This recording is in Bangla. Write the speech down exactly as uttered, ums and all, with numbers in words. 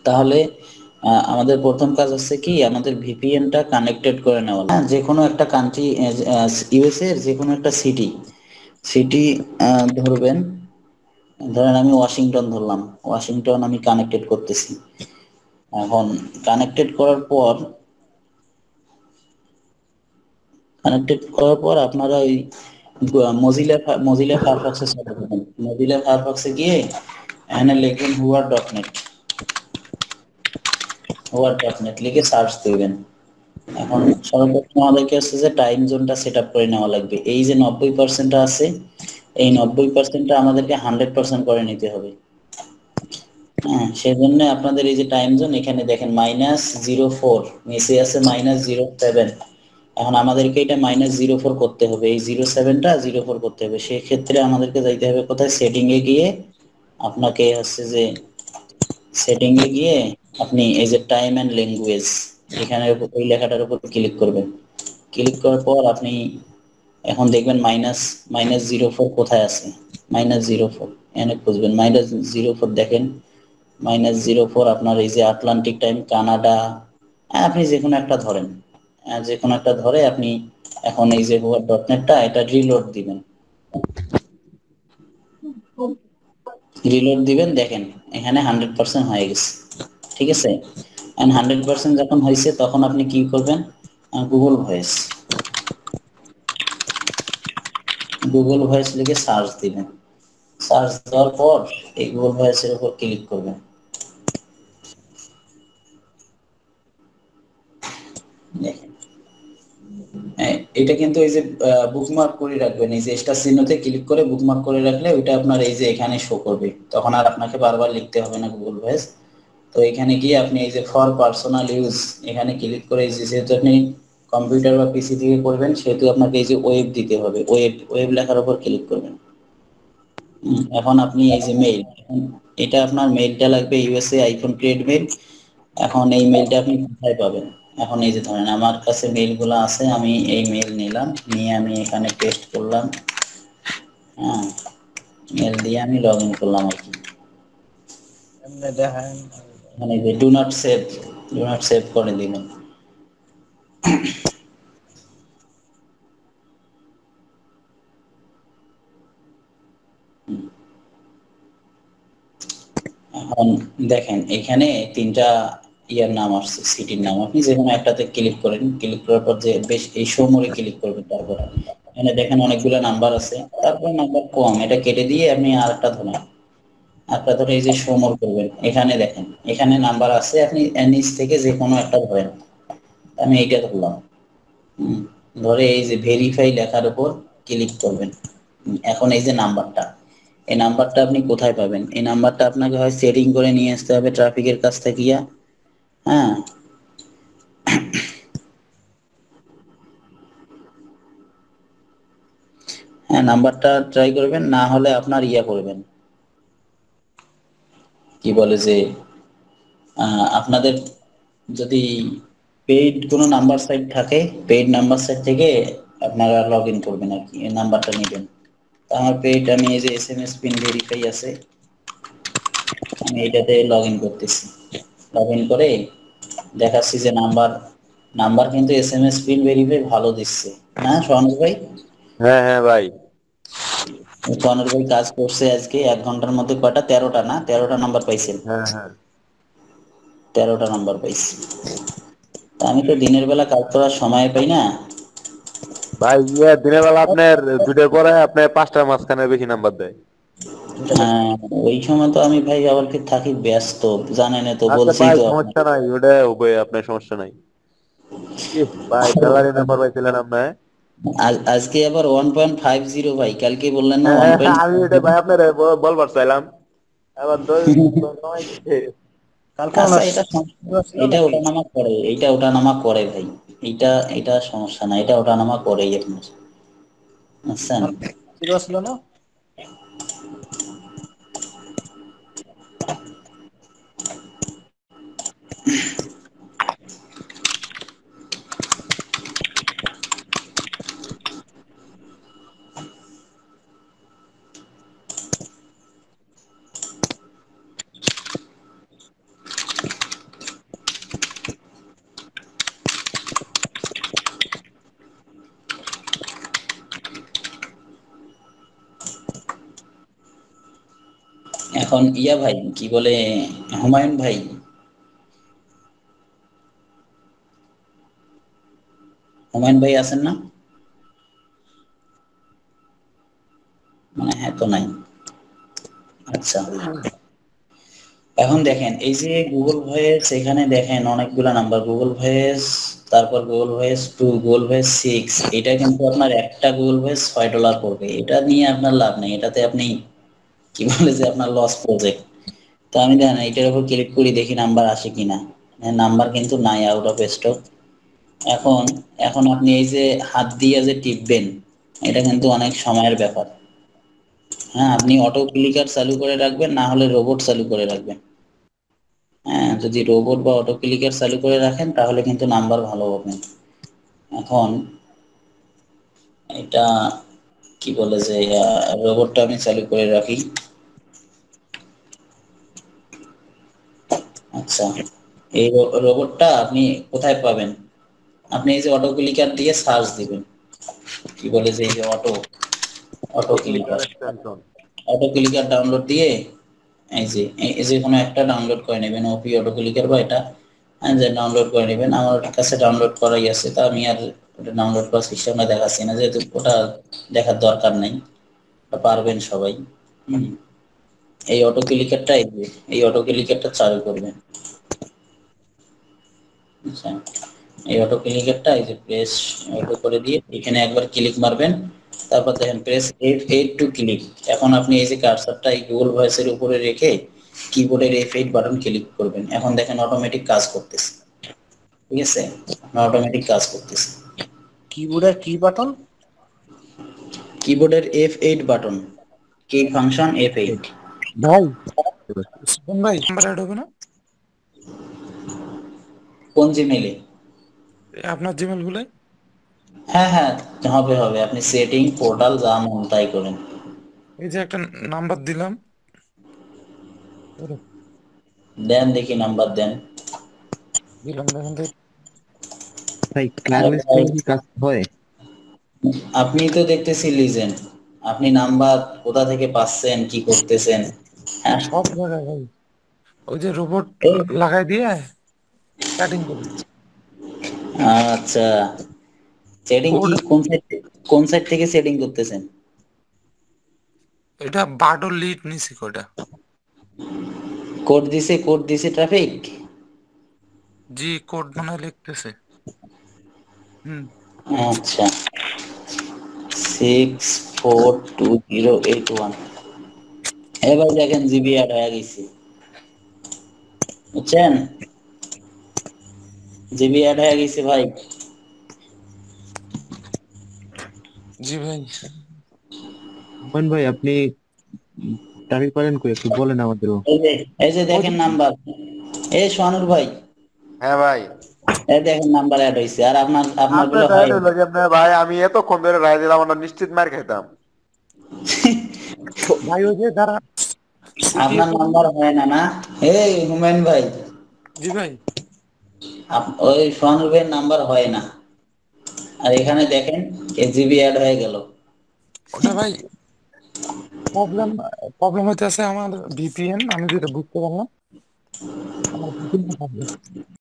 তাহলে আহ, আমাদের প্রথম কাজ হচ্ছে কি আমাদের ভিপিএনটা কানেক্টেড করে নেওয়া লাগবে। হ্যাঁ, যে কোনো একটা কান্ট্রি, ইউএসএ এর যে কোনো একটা সিটি সিটি ধরবেন। ধরেন আমি ওয়াশিংটন ধরলাম, ওয়াশিংটন আমি কানেক্টেড করতেছি। এখন কানেক্টেড করার পর কানেক্টেড করার পর আপনারা ওই মজিলা মজিলা ফায়ারফক্সে চলে যাবেন। মজিলা ফায়ারফক্সে গিয়ে এখানে লিখবেন whoer dot net, whoer dot net লিখে সার্চ দিবেন। এখন সর্বপ্রথম আমাদেরকে হচ্ছে যে টাইম জোনটা সেট আপ করে নেওয়া লাগবে। এই যে নব্বই পার্সেন্ট আছে, এই নব্বই পার্সেন্টটা আমাদেরকে হান্ড্রেড পার্সেন্ট করে নিতে হবে। হ্যাঁ, সেজন্য আপনাদের এই যে টাইম জোন এখানে দেখেন মাইনাস জিরো ফোর, নিচে আছে মাইনাস জিরো সেভেন। এখন আমাদেরকে এটা মাইনাস জিরো ফোর করতে হবে, এই জিরো সেভেনটা জিরো ফোর করতে হবে। সেক্ষেত্রে আমাদেরকে যাইতে হবে কোথায়, সেটিং এ গিয়ে আপনাকে হচ্ছে যে সেটিং এ গিয়ে আপনি এই যে টাইম এন্ড ল্যাঙ্গুয়েজ এখানে ওই লেখাটার উপর ক্লিক করবেন। ক্লিক করার পর আপনি এখন দেখবেন মাইনাস মাইনাস জিরো ফোর কোথায় আছে, মাইনাস জিরো ফোর এখানে খুঁজবেন। মাইনাস জিরো ফোর দেখেন, মাইনাস জিরো ফোর আপনার এই যে আটলান্টিক টাইম, কানাডা, হ্যাঁ, আপনি যে কোনো একটা ধরেন, হ্যাঁ, যে কোনো একটা ধরে আপনি এখন এই যে হুয়ার ডট নেটটা এটা রিলোড দিবেন। রিলোড দিবেন, দেখেন এখানে হান্ড্রেড পার্সেন্ট হয়ে গেছে। ঠিক আছে, এন্ড হান্ড্রেড পার্সেন্ট যখন হয়েছে তখন আপনি কি করবেন, গুগল ভয়েস, গুগল ভয়েস লিখে সার্চ দিবেন। সার্চ দেওয়ার পর এই গুগল ভয়েসের উপর ক্লিক করবেন। দেখেন, হ্যাঁ, এটা কিন্তু এই যে বুকমার্ক করে রাখবেন, এই যে স্টার চিহ্নতে ক্লিক করে বুকমার্ক করে রাখলে ওইটা আপনার এই যে এখানে শো করবে, তখন আর আপনাকে বারবার লিখতে হবে না গুগল ভয়েস। তো এখানে গিয়ে আপনি এই যে ফর পার্সোনাল ইউজ এখানে ক্লিক করে, এই যে যেহেতু আপনি কম্পিউটার বা পিসি থেকে করবেন সেহেতু আপনাকে এই যে ওয়েব দিতে হবে, ওয়েব ওয়েব লেখার উপর ক্লিক করবেন। হুম, এখন আপনি এই যে মেইল, এটা আপনার মেইলটা লাগবে ইউএসএ আইফোন ক্রিয়েট মেইল। এখন এই মেইলটা আপনি কোথায় পাবেন, এখন এই যে ধরেন আমার কাছে মেইলগুলো আছে, আমি এই মেইল নিলাম, নিয়ে আমি এখানে পেস্ট করলাম। হ্যাঁ, মেল দিয়ে আমি লগ ইন করলাম আর কি। এমনি দেখেন। মানে যে do not save, do not save করে দিবেন। এখন দেখেন এখানে তিনটা ইয়ার নাম আসছে, সিটির নাম, আপনি যে কোনো একটাতে ক্লিক করেন। ক্লিক করার পর যে বেশ এই শো মোরে ক্লিক করবেন। তারপর এখানে দেখেন অনেকগুলো নাম্বার আছে, তারপর নাম্বার কম, এটা কেটে দিয়ে আপনি আরেকটা ধরেন, আরেকটা ধরে এই যে শো মোর করবেন। এখানে দেখেন এখানে নাম্বার আছে, আপনি এর নিচ থেকে যে কোনো একটা ধরেন। আমি এইটা ধরলাম। হুম, ধরে এই যে ভেরিফাই লেখার উপর ক্লিক করবেন। হুম, এখন এই যে নাম্বারটা, এই নাম্বারটা আপনি কোথায় পাবেন, এই নাম্বারটা আপনাকে হয় সেটিং করে নিয়ে আসতে হবে ট্রাফিকের কাছ থেকে ইয়া। হ্যাঁ, হ্যাঁ, নাম্বারটা ট্রাই করবেন, না হলে আপনার ইয়া করবেন, কি বলে যে আহ, আপনাদের যদি পেইড কোনো নাম্বার সাইট থাকে, পেইড নাম্বার সাইট থেকে আপনারা লগ ইন করবেন আর কি, এই নাম্বারটা নেবেন। তো আমার পেইড, আমি এই যে S M S pin verify আছে, আমি এটাতে লগ ইন করতেছি। লগ ইন করে দেখাচ্ছি যে নাম্বার, নাম্বার কিন্তু S M S pin verify ভালো দিচ্ছে না সোহানুর ভাই? হ্যাঁ হ্যাঁ ভাই। সোহানুর ভাই কাজ করছে আজকে এক ঘন্টার মধ্যে কয়টা, তেরোটা না তেরোটা নাম্বার পাইছেন? হ্যাঁ হ্যাঁ তেরোটা নাম্বার পাইছি। তা আমি তো দিনের বেলা কাজ করার সময় পাই না। ভাই, ইয়ে দিনের বেলা আপনার দুটোর পরে আপনার পাঁচটার মাঝখানে বেশি নাম্বার দেয়। আহ, ওই সময় তো আমি ভাই আবার কি থাকি ব্যস্ত, জানেন তো, আচ্ছা বলছি ভাই, তো আপনার। সমস্যা নাই, ওটা হবে, আপনার সমস্যা নাই। ইস ভাই, স্যালারি নাম্বার পাইছিলেন আপনার? আজ- আজকে আবার ওয়ান পয়েন্ট ফাইভ জিরো ভাই, কালকে বললেন না ওয়ান হ্যাঁ, পয়েন্ট আমি এটা ভাই আপনার বলবার চাইলাম, আবার দশ দশ নয় দিচ্ছে। কালকে আচ্ছা, ওনার এটা সম- শনিবার ছিল এটা নাকি? ওঠা নামা করে, এইটা ওঠা নামা করে ভাই। এইটা এটা সমস্যা না, এটা ওঠা নামা করেই আপনার, বুঝছেন? কালকে শনিবার ছিল না? এখন ইয়া ভাই কি বলে, হুমায়ুন ভাই, হুমায়ুন ভাই আছেন না? মানে হ্যাঁ তো নাই। আচ্ছা, এখন দেখেন এই যে গুগল ভয়েস, এখানে দেখেন অনেকগুলা নাম্বার, গুগল ভয়েস, তারপর Google voice two, Google voice six, এটা কিন্তু আপনার একটা গুগল ভয়েস ছয় ডলার পড়বে, এটা নিয়ে আপনার লাভ নেই, এটাতে আপনি কি বলে যে আপনার লস প্রজেক্ট। তো আমি দেখেন এটার উপর ক্লিক করি, দেখি নাম্বার আসে কিনা, নাম্বার কিন্তু নাই, আউট অফ স্টক। এখন এখন আপনি এই যে হাত দিয়ে যে টিপবেন, এটা কিন্তু অনেক সময়ের ব্যাপার। হ্যাঁ, আপনি অটো ক্লিকার চালু করে রাখবেন, না হলে রোবট চালু করে রাখবেন। হ্যাঁ, যদি রোবট বা অটো ক্লিকার চালু করে রাখেন তাহলে কিন্তু নাম্বার ভালো হবে। এখন এটা কি বলে যে রোবটটা আমি চালু করে রাখি। আচ্ছা, এই রোবটটা আপনি কোথায় পাবেন? আপনি এই যে অটো ক্লিকার দিয়ে সার্চ দিবেন, কি বলে যে এই যে auto auto auto clicker clicker, extension. Auto clicker download দিয়ে এই যে এই এই যে কোনো একটা ডাউনলোড করে নেবেন, ওপি অটো ক্লিকার বা এটা, হ্যাঁ, যে ডাউনলোড করে নেবেন। আমার কাছে ডাউনলোড করাই আছে, তা আমি আর ওটা ডাউনলোড করার সিস্টেমটা দেখাচ্ছি না, যেহেতু ওটা দেখার দরকার নেই, ওটা পারবেন সবাই। হুম, এই অটো ক্লিকারটা, এই যে এই অটো ক্লিকারটা চালু করবেন। আচ্ছা, এই অটো ক্লিকারটা এই যে প্রেস অটো করে দিয়ে এখানে একবার ক্লিক মারবেন, তারপর দেখেন press F eight to click. এখন আপনি এই যে কার্সারটা এই গুগল ভয়েসের উপরে রেখে কিবোর্ডের এফ এইট বাটন ক্লিক করবেন, এখন দেখেন অটোমেটিক কাজ করতেছে। ঠিক আছে, অটোমেটিক কাজ করতেছে। কিবোর্ডের কি বাটন? কিবোর্ডের এফ এইট বাটন, কি ফাংশন এফ এইট। ভাই সুমন ভাই নাম্বার অ্যাড হবে না? কোন জিমেলে? এ আপনার জিমেল গুলো হ্যাঁ হ্যাঁ, হবে হবে, আপনি সেটিং পোর্টাল যা মন তাই করেন। এই যে একটা নাম্বার দিলাম, ওরে, দেন দেখি নাম্বার দেন। দিলাম দেখেন তো। ভাই আরে ক্লাইমেক্স ভাই, করলে কি কাজ হয়? আপনি তো দেখতেছি লিজেন্ড, আপনি নাম্বার কোথা থেকে পাচ্ছেন, কি করতেছেন? হ্যাঁ, সব জায়গায় ভাই, ওই যে রোবট এই, লাগাই দিয়ে স্টার্টিং করি। আচ্ছা, সেটিং কি কোড, কোন সাইড, কোন সাইড থেকে সেটিং করতেছেন? এটা বারডো লিড নিছি কোডা। কোড দিছে, কোড দিছে ট্রাফিক। জি কোড মনে হয় লিখতেছে। হুম। আচ্ছা, six four two zero eight one, এবার দেখেন জিবি অ্যাড হয়ে গেছে, বুঝছেন? জিবি অ্যাড হয়ে গেছে ভাই। জি ভাই। হুমায়ুন ভাই আপনি ট্রাফিক পারেন কই একটু বলেন আমাদেরও। এই যে এই যে ওই দেখেন যে নাম্বার, এই সোহানুর ভাই, হ্যাঁ ভাই। এই দেখেন নাম্বার অ্যাড হয়েছে, আর আপনার আপনার আপনার গুলো হয় ডায়েট হইলো কেমনে ভাই? আমি এতক্ষণ ধরে রায় দিলাম, আমরা নিশ্চিত মার খাইতাম। ভাই ওই যে যারা আপনার সিটিএস। নাম্বার হয় না না? এই হুমায়ুন ভাই, জি ভাই। আপ- ওই সোহানুর ভাইয়ের নাম্বার হয় না, আর এখানে দেখেন জিবি অ্যাড হয়ে গেল। ওটা ভাই প্রবলেম, প্রবলেম হইতেছে আমার ভিপিএন, আমি যেটা বুঝতে পারলাম আমার ভিপিএন